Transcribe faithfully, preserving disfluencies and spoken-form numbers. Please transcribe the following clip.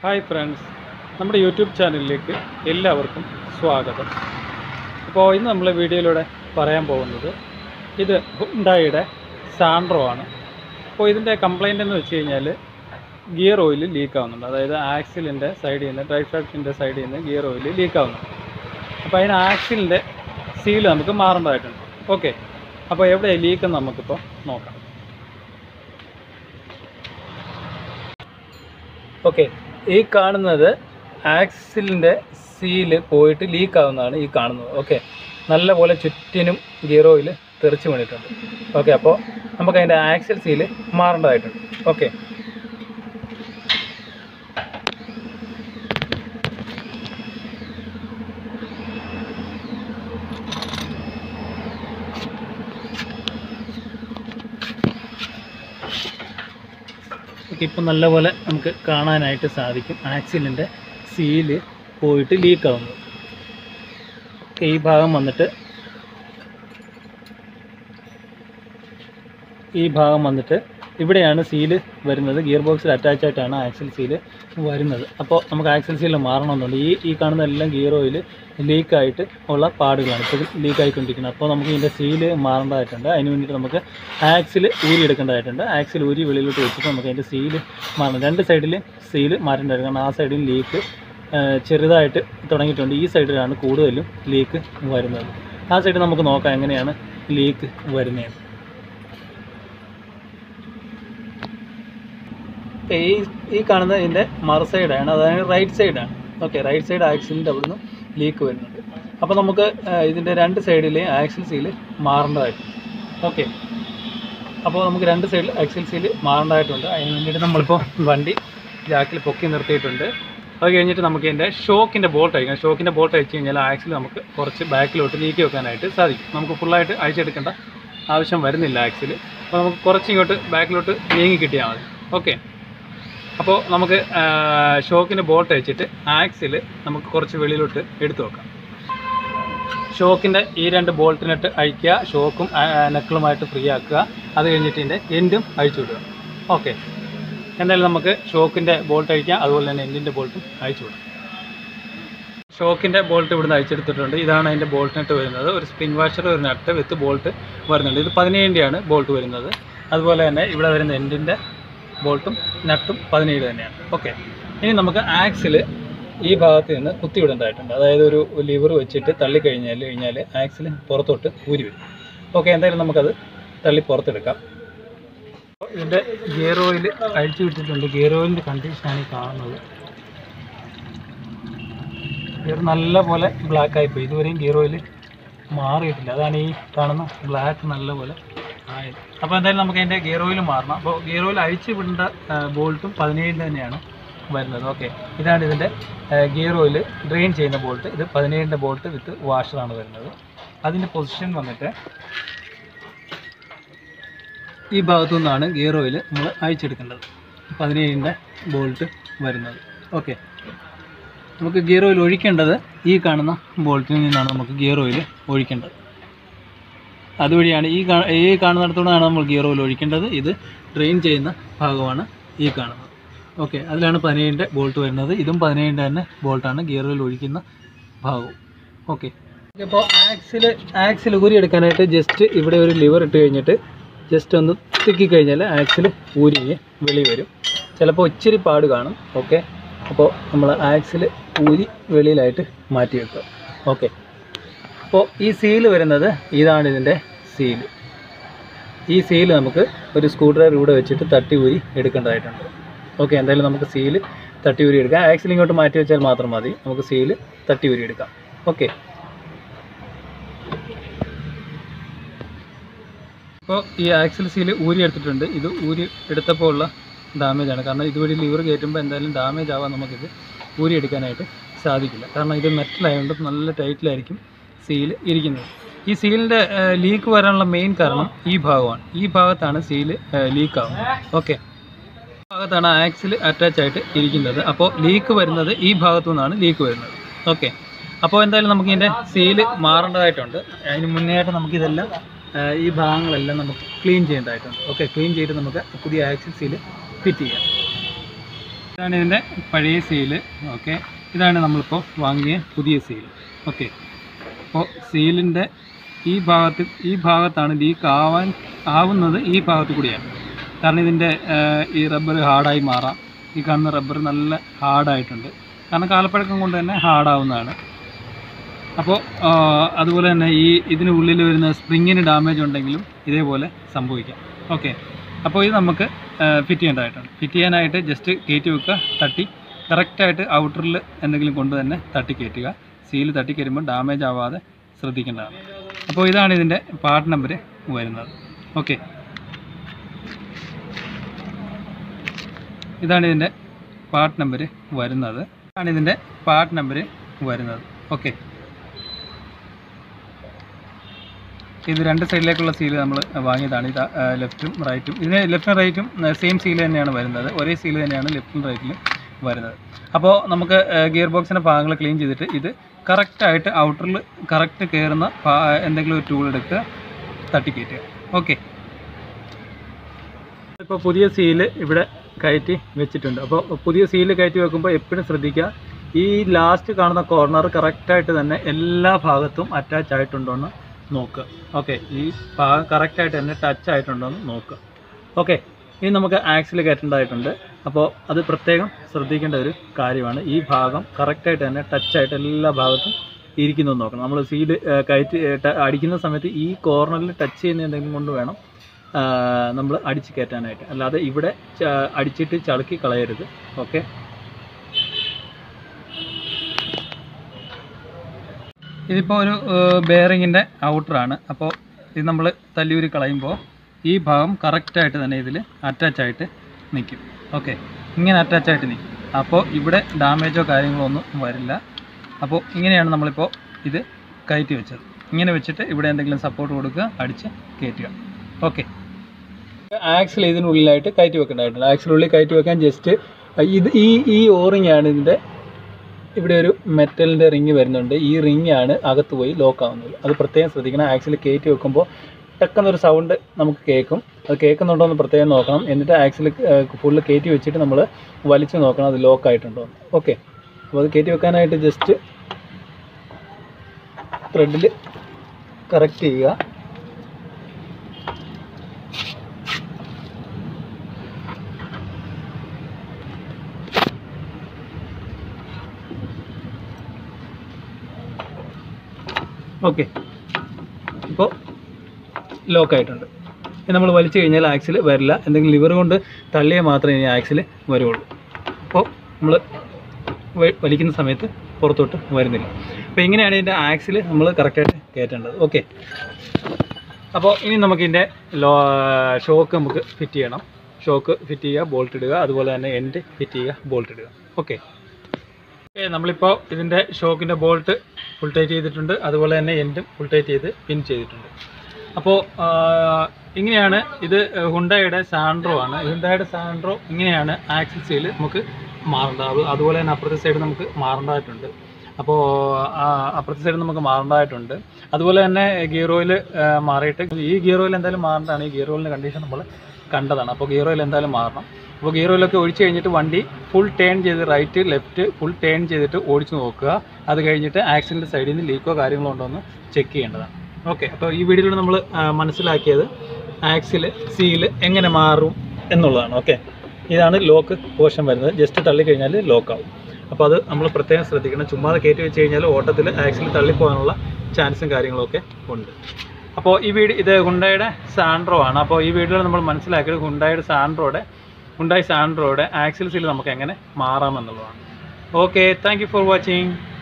Hi friends, നമ്മുടെ YouTube ചാനലിലേക്ക് എല്ലാവർക്കും സ്വാഗതം. അപ്പോൾ ഇന്ന് നമ്മൾ വീഡിയോയിലൂടെ പറയാൻ പോകുന്നത് ഇത് ഹുണ്ടായിയുടെ സാൻഡ്രോ ആണ്. അപ്പോൾ ഇതിൻ്റെ കംപ്ലൈൻ്റ് എന്ന് വെച്ച് കഴിഞ്ഞാൽ ഗിയർ ഓയിൽ ലീക്ക് ആവുന്നുണ്ട്. അതായത് ആക്സിലിൻ്റെ സൈഡിൽ നിന്ന് ഡ്രൈവ് ഷാഫ്റ്റിൻ്റെ സൈഡിൽ നിന്ന് ഗിയർ ഓയിൽ ലീക്ക് ആവുന്നുണ്ട്. അപ്പോൾ അതിന് ആക്സിലിൻ്റെ സീൽ നമുക്ക് മാറേണ്ടതായിട്ടുണ്ട്. ഓക്കെ, അപ്പോൾ എവിടെയാണ് ലീക്കെന്ന് നമുക്കിപ്പോൾ നോക്കാം. ഓക്കെ, ഈ കാണുന്നത് ആക്സിലിൻ്റെ സീല് പോയിട്ട് ലീക്ക് ആവുന്നതാണ് ഈ കാണുന്നത്. ഓക്കെ, നല്ലപോലെ ചുറ്റിനും ഗിയർ ഓയിൽ തെറിച്ച് വീണിട്ടുണ്ട്. ഓക്കെ, അപ്പോൾ നമുക്ക് അതിൻ്റെ ആക്സിൽ സീല് മാറേണ്ടതായിട്ടുണ്ട്. ഓക്കെ, ഇപ്പം നല്ലപോലെ നമുക്ക് കാണാനായിട്ട് സാധിക്കും ആക്സിലിൻ്റെ സീല് പോയിട്ട് ലീക്ക് ആവുന്നത്. ഈ ഭാഗം വന്നിട്ട് ഈ ഭാഗം വന്നിട്ട് ഇവിടെയാണ് സീല് വരുന്നത്. ഗിയർ ബോക്സിൽ അറ്റാച്ച് ആയിട്ടാണ് ആക്സിൽ സീല് വരുന്നത്. അപ്പോൾ നമുക്ക് ആക്സിൽ സീല് മാറണമെന്നുണ്ട്. ഈ ഈ കാണുന്ന എല്ലാം ഗിയർ ഓയിൽ ലീക്കായിട്ട് ഉള്ള പാടുകളാണ് ഇപ്പോൾ ലീക്കായിക്കൊണ്ടിരിക്കുന്നത്. അപ്പോൾ നമുക്ക് ഇതിൻ്റെ സീല് മാറേണ്ടതായിട്ടുണ്ട്. അതിന് വേണ്ടിയിട്ട് നമുക്ക് ആക്സിൽ ഊരി എടുക്കേണ്ടതായിട്ടുണ്ട്. ആക്സിൽ ഊരി വെളിയിലോട്ട് വെച്ചിട്ട് നമുക്ക് അതിൻ്റെ സീല് മാറണം. രണ്ട് സൈഡിൽ സീല് മാറേണ്ടതായിട്ട്, കാരണം ആ സൈഡിൽ ലീക്ക് ചെറുതായിട്ട് തുടങ്ങിയിട്ടുണ്ട്. ഈ സൈഡിലാണ് കൂടുതലും ലീക്ക് വരുന്നത്. ആ സൈഡ് നമുക്ക് നോക്കാം എങ്ങനെയാണ് ലീക്ക് വരുന്നത്. ഈ ഈ കാണുന്നത് ഇതിൻ്റെ മറു സൈഡാണ്, അതായത് റൈറ്റ് സൈഡാണ്. ഓക്കെ, റൈറ്റ് സൈഡ് ആക്സിലിൻ്റെ അവിടെ നിന്ന് ലീക്ക് വരുന്നുണ്ട്. അപ്പോൾ നമുക്ക് ഇതിൻ്റെ രണ്ട് സൈഡിലെ ആക്സിൽ സീല് മാറേണ്ടതായിട്ടുണ്ട്. ഓക്കെ, അപ്പോൾ നമുക്ക് രണ്ട് സൈഡിൽ ആക്സിൽ സീല് മാറേണ്ടതായിട്ടുണ്ട്. അതിന് വേണ്ടിയിട്ട് നമ്മളിപ്പോൾ വണ്ടി ജാക്കിൽ പൊക്കി നിർത്തിയിട്ടുണ്ട്. അത് കഴിഞ്ഞിട്ട് നമുക്ക് ഇതിൻ്റെ ഷോക്കിൻ്റെ ബോൾട്ട് അയക്കാം. ഷോക്കിൻ്റെ ബോൾട്ട് അയച്ചു കഴിഞ്ഞാൽ ആക്സിൽ നമുക്ക് കുറച്ച് ബാക്കിലോട്ട് നീക്കി വെക്കാനായിട്ട് സാധിക്കും. നമുക്ക് ഫുള്ളായിട്ട് അയച്ചെടുക്കേണ്ട ആവശ്യം വരുന്നില്ല ആക്സിൽ. അപ്പോൾ നമുക്ക് കുറച്ച് ഇങ്ങോട്ട് ബാക്കിലോട്ട് നീങ്ങി കിട്ടിയാൽ മതി. ഓക്കെ, അപ്പോൾ നമുക്ക് ഷോക്കിൻ്റെ ബോൾട്ട് അയച്ചിട്ട് ആക്സിൽ നമുക്ക് കുറച്ച് വെളിയിലോട്ട് എടുത്തു വെക്കാം. ഷോക്കിൻ്റെ ഈ രണ്ട് ബോൾട്ടിനിട്ട് അഴിക്കുക, ഷോക്കും നക്കിളുമായിട്ട് ഫ്രീ ആക്കുക. അത് കഴിഞ്ഞിട്ട് ഇതിൻ്റെ എൻഡും അഴിച്ചു വിടുക. ഓക്കെ, എന്തായാലും നമുക്ക് ഷോക്കിൻ്റെ ബോൾട്ട് അഴിക്കാം, അതുപോലെ തന്നെ എൻഡിൻ്റെ ബോൾട്ടും അഴിച്ചു വിടാം. ഷോക്കിൻ്റെ ബോൾട്ട് ഇവിടുന്ന് അഴിച്ചെടുത്തിട്ടുണ്ട്. ഇതാണ് അതിൻ്റെ ബോൾട്ടിനിട്ട് വരുന്നത്. ഒരു സ്പ്രിംഗ് വാഷർ, ഒരു നട്ട് വിത്ത് ബോൾട്ട് വരുന്നുണ്ട്. ഇത് പതിനേഴിൻ്റെയാണ് ബോൾട്ട് വരുന്നത്. അതുപോലെ തന്നെ ഇവിടെ വരുന്ന എൻഡിൻ്റെ ബോൾട്ടും നട്ടും പതിനേഴ് തന്നെയാണ്. ഓക്കെ, ഇനി നമുക്ക് ആക്സിൽ ഈ ഭാഗത്ത് നിന്ന് കുത്തിവിടേണ്ടതായിട്ടുണ്ട്. അതായത് ഒരു ലിവർ വെച്ചിട്ട് തള്ളിക്കഴിഞ്ഞാൽ കഴിഞ്ഞാൽ ആക്സിൽ പുറത്തോട്ട് ഊരി വരും. ഓക്കെ, എന്തായാലും നമുക്കത് തള്ളി പുറത്തെടുക്കാം. ഇതിൻ്റെ ഗിയർ ഓയിൽ അഴിച്ചു വിട്ടിട്ടുണ്ട്. ഗിയർ ഓയിലിൻ്റെ കണ്ടീഷനാണ് ഈ കാണുന്നത്. ഗിയർ നല്ല പോലെ ബ്ലാക്കായിപ്പോയി. ഇതുവരെയും ഗിയർ ഓയിൽ മാറിയിട്ടില്ല. അതാണ് ഈ കാണുന്ന ബ്ലാക്ക് നല്ല പോലെ ആയത്. അപ്പോൾ എന്തായാലും നമുക്ക് അതിൻ്റെ ഗിയർ ഓയിൽ മാറണം. അപ്പോൾ ഗിയർ ഓയിൽ അഴിച്ചു വിടേണ്ട ബോൾട്ടും പതിനേഴിൽ തന്നെയാണ് വരുന്നത്. ഓക്കെ, ഇതാണ് ഇതിൻ്റെ ഗിയർ ഓയിൽ ഡ്രെയിൻ ചെയ്യുന്ന ബോൾട്ട്. ഇത് പതിനേഴിൻ്റെ ബോൾട്ട് വിത്ത് വാഷറാണ് വരുന്നത്. അതിൻ്റെ പൊസിഷൻ വന്നിട്ട് ഈ ഭാഗത്തു നിന്നാണ് ഗിയർ ഓയിൽ നമ്മൾ അഴിച്ചെടുക്കേണ്ടത്. പതിനേഴിൻ്റെ ബോൾട്ട് വരുന്നത്. ഓക്കെ, നമുക്ക് ഗിയർ ഓയിൽ ഒഴിക്കേണ്ടത് ഈ കാണുന്ന ബോൾട്ടിൽ നിന്നാണ് നമുക്ക് ഗിയർ ഓയിൽ ഒഴിക്കേണ്ടത്. അതുവഴിയാണ് ഈ കാ ഈ കാണുന്നിടത്തോടാണ് നമ്മൾ ഗിയർ ഓയിൽ ഒഴിക്കേണ്ടത്. ഇത് ഡ്രെയിൻ ചെയ്യുന്ന ഭാഗമാണ് ഈ കാണുന്നത്. ഓക്കെ, അതിലാണ് പതിനേഴിൻ്റെ ബോൾട്ട് വരുന്നത്. ഇതും പതിനേഴിൻ്റെ തന്നെ ബോൾട്ടാണ് ഗിയർ ഓയിൽ ഒഴിക്കുന്ന ഭാഗവും. ഓക്കെ, ഇപ്പോൾ ആക്സിൽ ആക്സിൽ ഊരി എടുക്കാനായിട്ട് ജസ്റ്റ് ഇവിടെ ഒരു ലിവർ ഇട്ട് കഴിഞ്ഞിട്ട് ജസ്റ്റ് ഒന്ന് തിക്കി കഴിഞ്ഞാൽ ആക്സിൽ ഊരി വെളി വരും. ചിലപ്പോൾ ഇച്ചിരി പാട് കാണും. ഓക്കെ, അപ്പോൾ നമ്മൾ ആക്സിൽ ഊരി വെളിയിലായിട്ട് മാറ്റി വെക്കുക. ഓക്കെ, അപ്പോൾ ഈ സീല് വരുന്നത് ഇതാണ് ഇതിൻ്റെ സീല്. ഈ സീല് നമുക്ക് ഒരു സ്ക്രൂ ഡ്രൈവർ ഇവിടെ വെച്ചിട്ട് തട്ടി ഊരി എടുക്കേണ്ടതായിട്ടുണ്ട്. ഓക്കെ, എന്തായാലും നമുക്ക് സീല് തട്ടി ഊരി എടുക്കാം. ആക്സിൽ ഇങ്ങോട്ട് മാറ്റി വെച്ചാൽ മാത്രം മതി. നമുക്ക് സീല് തട്ടി ഊരി എടുക്കാം. ഓക്കെ, അപ്പോൾ ഈ ആക്സിൽ സീല് ഊരി എടുത്തിട്ടുണ്ട്. ഇത് ഊരി എടുത്തപ്പോൾ ഉള്ള ഡാമേജാണ്. കാരണം ഇതുവഴി ലിവർ കയറ്റുമ്പോൾ എന്തായാലും ഡാമേജ് ആവാൻ നമുക്കിത് ഊരി എടുക്കാനായിട്ട് സാധിക്കില്ല. കാരണം ഇത് മെറ്റലായതുകൊണ്ട് നല്ല ടൈറ്റിലായിരിക്കും സീല് ഇരിക്കുന്നത്. ഈ സീലിൻ്റെ ലീക്ക് വരാനുള്ള മെയിൻ കാരണം ഈ ഭാഗമാണ്. ഈ ഭാഗത്താണ് സീല് ലീക്ക് ആവുന്നത്. ഓക്കെ, ഈ ഭാഗത്താണ് ആക്സിൽ അറ്റാച്ച് ആയിട്ട് ഇരിക്കുന്നത്. അപ്പോൾ ലീക്ക് വരുന്നത് ഈ ഭാഗത്തു നിന്നാണ് ലീക്ക് വരുന്നത്. ഓക്കെ, അപ്പോൾ എന്തായാലും നമുക്ക് ഇതിൻ്റെ സീല് മാറേണ്ടതായിട്ടുണ്ട്. അതിന് മുന്നേ ആയിട്ട് നമുക്കിതെല്ലാം ഈ ഭാഗങ്ങളെല്ലാം നമുക്ക് ക്ലീൻ ചെയ്യേണ്ടതായിട്ടുണ്ട്. ഓക്കെ, ക്ലീൻ ചെയ്ത് നമുക്ക് പുതിയ ആക്സിൽ സീല് ഫിറ്റ് ചെയ്യാം. ഇതാണ് ഇതിൻ്റെ പഴയ സീല്. ഓക്കെ, ഇതാണ് നമ്മളിപ്പോൾ വാങ്ങിയ പുതിയ സീൽ. ഓക്കെ, അപ്പോൾ സീലിൻ്റെ ഈ ഭാഗത്ത് ഈ ഭാഗത്താണ് ലീക്ക് ആവാൻ ആവുന്നത് ഈ ഭാഗത്ത് കൂടിയാണ്. കാരണം ഇതിൻ്റെ ഈ റബ്ബർ ഹാർഡായി മാറാം. ഈ കാണുന്ന റബ്ബർ നല്ല ഹാർഡായിട്ടുണ്ട്, കാരണം കാലപ്പഴക്കം കൊണ്ട് തന്നെ ഹാർഡാവുന്നതാണ്. അപ്പോൾ അതുപോലെ തന്നെ ഈ ഇതിന് ഉള്ളിൽ വരുന്ന സ്പ്രിങ്ങിന് ഡാമേജ് ഉണ്ടെങ്കിലും ഇതേപോലെ സംഭവിക്കാം. ഓക്കെ, അപ്പോൾ ഇത് നമുക്ക് ഫിറ്റ് ചെയ്യേണ്ടതായിട്ടുണ്ട്. ഫിറ്റ് ചെയ്യാനായിട്ട് ജസ്റ്റ് കയറ്റി വെക്കുക, തട്ടി കറക്റ്റായിട്ട് ഔട്ടറിൽ എന്തെങ്കിലും കൊണ്ട് തന്നെ തട്ടി കയറ്റുക. സീൽ തട്ടി കയറുമ്പോൾ ഡാമേജ് ആവാതെ ശ്രദ്ധിക്കേണ്ടതാണ്. അപ്പോൾ ഇതാണ് ഇതിൻ്റെ പാർട്ട് നമ്പർ വരുന്നത്. ഓക്കെ, ഇതാണ് ഇതിൻ്റെ പാർട്ട് നമ്പർ വരുന്നത്. ഇതാണ് ഇതിൻ്റെ പാർട്ട് നമ്പർ വരുന്നത്. ഓക്കെ, ഇത് രണ്ട് സൈഡിലേക്കുള്ള സീല് നമ്മൾ വാങ്ങിയതാണ്. ഇത് ലെഫ്റ്റും റൈറ്റും, ഇതിന് ലെഫ്റ്റും റൈറ്റും സെയിം സീൽ തന്നെയാണ് വരുന്നത്. ഒരേ സീൽ തന്നെയാണ് ലെഫ്റ്റും റൈറ്റിലും വരുന്നത്. അപ്പോൾ നമുക്ക് ഗിയർ ബോക്സിൻ്റെ ഭാഗങ്ങൾ ക്ലീൻ ചെയ്തിട്ട് ഇത് കറക്റ്റായിട്ട് ഔട്ടറിൽ കറക്റ്റ് കയറുന്ന എന്തെങ്കിലും ഒരു ടൂൾ എടുക്കുക, തട്ടിക്കയറ്റുക. ഓക്കെ, ഇപ്പോൾ പുതിയ സീല് ഇവിടെ കയറ്റി വെച്ചിട്ടുണ്ട്. അപ്പോൾ പുതിയ സീല് കയറ്റി വെക്കുമ്പോൾ എപ്പോഴും ശ്രദ്ധിക്കുക, ഈ ലാസ്റ്റ് കാണുന്ന കോർണർ കറക്റ്റായിട്ട് തന്നെ എല്ലാ ഭാഗത്തും അറ്റാച്ച് ആയിട്ടുണ്ടോ എന്ന് നോക്കുക. ഓക്കെ, ഈ ഭാഗം കറക്റ്റായിട്ട് തന്നെ ടച്ച് ആയിട്ടുണ്ടോ എന്ന് നോക്കുക. ഓക്കെ, ഇനി നമുക്ക് ആക്സിൽ കയറ്റേണ്ടതായിട്ടുണ്ട്. അപ്പോൾ അത് പ്രത്യേകം ശ്രദ്ധിക്കേണ്ട ഒരു കാര്യമാണ്. ഈ ഭാഗം കറക്റ്റായിട്ട് തന്നെ ടച്ചായിട്ട് എല്ലാ ഭാഗത്തും ഇരിക്കുന്നു നോക്കണം. നമ്മൾ സീല് കയറ്റി അടിക്കുന്ന സമയത്ത് ഈ കോർണറിൽ ടച്ച് ചെയ്യുന്ന എന്തെങ്കിലും കൊണ്ട് വേണം നമ്മൾ അടിച്ച് കയറ്റാനായിട്ട്, അല്ലാതെ ഇവിടെ അടിച്ചിട്ട് ചളുക്കി കളയരുത്. ഓക്കെ, ഇതിപ്പോൾ ഒരു ബെയറിങ്ങിൻ്റെ ഔട്ടറാണ്. അപ്പോൾ ഇത് നമ്മൾ തല്ലിയൂരി കളയുമ്പോൾ ഈ ഭാഗം കറക്റ്റായിട്ട് തന്നെ ഇതിൽ അറ്റാച്ചായിട്ട് നിൽക്കും. ഓക്കെ, ഇങ്ങനെ അറ്റാച്ചായിട്ട് നിൽക്കും. അപ്പോൾ ഇവിടെ ഡാമേജോ കാര്യങ്ങളോ ഒന്നും വരില്ല. അപ്പോൾ ഇങ്ങനെയാണ് നമ്മളിപ്പോൾ ഇത് കയറ്റി വെച്ചത്. ഇങ്ങനെ വെച്ചിട്ട് ഇവിടെ എന്തെങ്കിലും സപ്പോർട്ട് കൊടുക്കുക, അടിച്ച് കയറ്റുക. ഓക്കെ, ആക്സിൽ ഇതിനുള്ളിലായിട്ട് കയറ്റി വെക്കേണ്ടതായിട്ടുണ്ട്. ആക്സിലുള്ളിൽ കയറ്റി വെക്കാൻ ജസ്റ്റ് ഇത് ഈ ഈ ഓറിങ് ആണ് ഇതിൻ്റെ. ഇവിടെ ഒരു മെറ്റലിൻ്റെ റിങ് വരുന്നുണ്ട്. ഈ റിങ് ആണ് അകത്ത് പോയി ലോക്ക് ആവുന്നത്. അത് പ്രത്യേകം ശ്രദ്ധിക്കണം. ആക്സിൽ കയറ്റി വെക്കുമ്പോൾ ടക്കുന്നൊരു സൗണ്ട് നമുക്ക് കേൾക്കും. അത് കേൾക്കുന്നുണ്ടോ എന്ന് പ്രത്യേകം നോക്കണം. എന്നിട്ട് ആക്സിൽ ഫുള്ള് കയറ്റി വെച്ചിട്ട് നമ്മൾ വലിച്ചു നോക്കണം അത് ലോക്ക് ആയിട്ടുണ്ടോ എന്ന്. ഓക്കെ, അപ്പോൾ അത് കയറ്റി വെക്കാനായിട്ട് ജസ്റ്റ് ത്രെഡിൽ കറക്റ്റ് ചെയ്യുക. ഓക്കെ, ഇപ്പോൾ ലോക്കായിട്ടുണ്ട്. ഇനി നമ്മൾ വലിച്ചു കഴിഞ്ഞാൽ ആക്സിൽ വരില്ല. എന്തെങ്കിലും ലിവർ കൊണ്ട് തള്ളിയാൽ മാത്രമേ ഇനി ആക്സിൽ വരുള്ളൂ. അപ്പോൾ നമ്മൾ വലിക്കുന്ന സമയത്ത് പുറത്തോട്ട് വരുന്നില്ല. അപ്പോൾ ഇങ്ങനെയാണ് ഇതിൻ്റെ ആക്സിൽ നമ്മൾ കറക്റ്റായിട്ട് കയറ്റേണ്ടത്. ഓക്കെ, അപ്പോൾ ഇനി നമുക്കിതിൻ്റെ ലോ ഷോക്ക് നമുക്ക് ഫിറ്റ് ചെയ്യണം. ഷോക്ക് ഫിറ്റ് ചെയ്യുക, ബോൾട്ട് ഇടുക, അതുപോലെ തന്നെ എൻഡ് ഫിറ്റ് ചെയ്യുക, ബോൾട്ട് ഇടുക. ഓക്കെ, നമ്മളിപ്പോൾ ഇതിൻ്റെ ഷോക്കിൻ്റെ ബോൾട്ട് ഫുൾ ടൈറ്റ് ചെയ്തിട്ടുണ്ട്, അതുപോലെ തന്നെ എൻഡും ഫുൾ ടൈറ്റ് ചെയ്ത് പിൻ ചെയ്തിട്ടുണ്ട്. അപ്പോൾ ഇങ്ങനെയാണ് ഇത്. ഹുണ്ടായുടെ സാൻഡ്രോ ആണ്. ഹുണ്ടായുടെ സാൻഡ്രോ ഇങ്ങനെയാണ് ആക്സിൽ സീൽ നമുക്ക് മാറേണ്ടത്. അതുപോലെ തന്നെ അപ്പുറത്തെ സൈഡ് നമുക്ക് മാറേണ്ടതായിട്ടുണ്ട്. അപ്പോൾ അപ്പുറത്തെ സൈഡ് നമുക്ക് മാറേണ്ടതായിട്ടുണ്ട്. അതുപോലെ തന്നെ ഗിയർ ഓയിൽ മാറിയിട്ട് ഈ ഗിയർ ഓയിൽ എന്തായാലും മാറേണ്ടതാണ്. ഈ ഗിയർ ഓയിലിൻ്റെ കണ്ടീഷൻ നമ്മൾ കണ്ടതാണ്. അപ്പോൾ ഗിയർ ഓയിൽ എന്തായാലും മാറണം. അപ്പോൾ ഗിയർ ഓയിലൊക്കെ ഒഴിച്ച് കഴിഞ്ഞിട്ട് വണ്ടി ഫുൾ ടേൺ ചെയ്ത് റൈറ്റ് ലെഫ്റ്റ് ഫുൾ ടേൺ ചെയ്തിട്ട് ഓടിച്ച് നോക്കുക. അത് കഴിഞ്ഞിട്ട് ആക്സിലിൻ്റെ സൈഡിൽ നിന്ന് ലീക്കോ കാര്യങ്ങളോ ഉണ്ടോ എന്ന് ചെക്ക് ചെയ്യേണ്ടതാണ്. ഓക്കെ, അപ്പോൾ ഈ വീഡിയോയിൽ നമ്മൾ മനസ്സിലാക്കിയത് ആക്സിൽ സീല് എങ്ങനെ മാറും എന്നുള്ളതാണ്. ഓക്കെ, ഇതാണ് ലോക്ക് പോർഷൻ വരുന്നത്. ജസ്റ്റ് തള്ളിക്കഴിഞ്ഞാൽ ലോക്കാവും. അപ്പോൾ അത് നമ്മൾ പ്രത്യേകം ശ്രദ്ധിക്കണം. ചുമ്മാതെ കയറ്റി വെച്ച് കഴിഞ്ഞാൽ ഓട്ടത്തിൽ ആക്സിൽ തള്ളിപ്പോകാനുള്ള ചാൻസും കാര്യങ്ങളൊക്കെ ഉണ്ട്. അപ്പോൾ ഈ വീഡിയോ ഇത് ഹുണ്ടായുടെ സാൻഡ്രോ ആണ്. അപ്പോൾ ഈ വീഡിയോയിൽ നമ്മൾ മനസ്സിലാക്കിയത് ഹുണ്ടായുടെ സാൻഡ്രോയുടെ ഹുണ്ടായി സാൻഡ്രോയുടെ ആക്സിൽ സീൽ നമുക്ക് എങ്ങനെ മാറാമെന്നുള്ളതാണ്. Okay, thank you for watching.